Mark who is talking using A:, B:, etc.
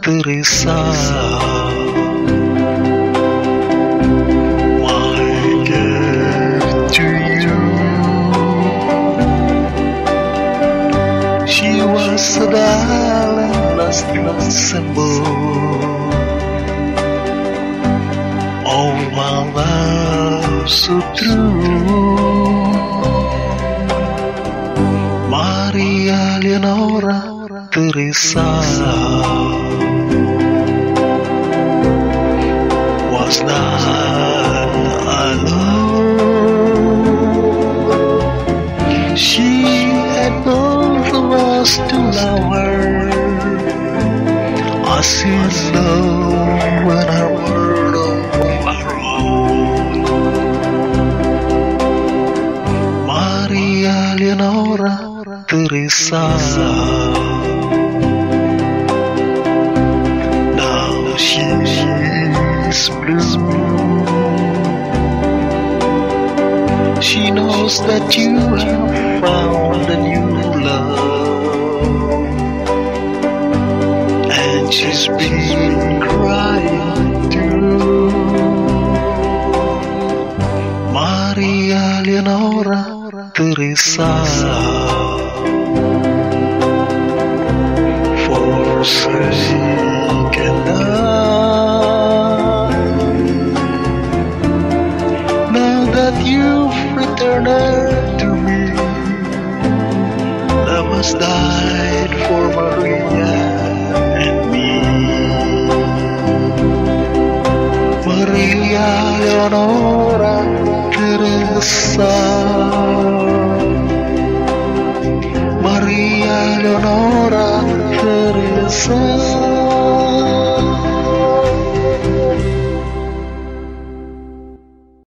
A: Theresa, my gift to you. She was a darling last symbol of my love so true. Maria Leonora Theresa was not alone. She had both of us to love her, as in love in our world of our own. Maria Leonora Theresa, now she's blue. She knows that you have found a new love, and she's been crying too. Maria Leonora Theresa, forsaken love. Now that you've returned to me, love has died for Maria and me. Maria Leonora Theresa, Maria Leonora Theresa.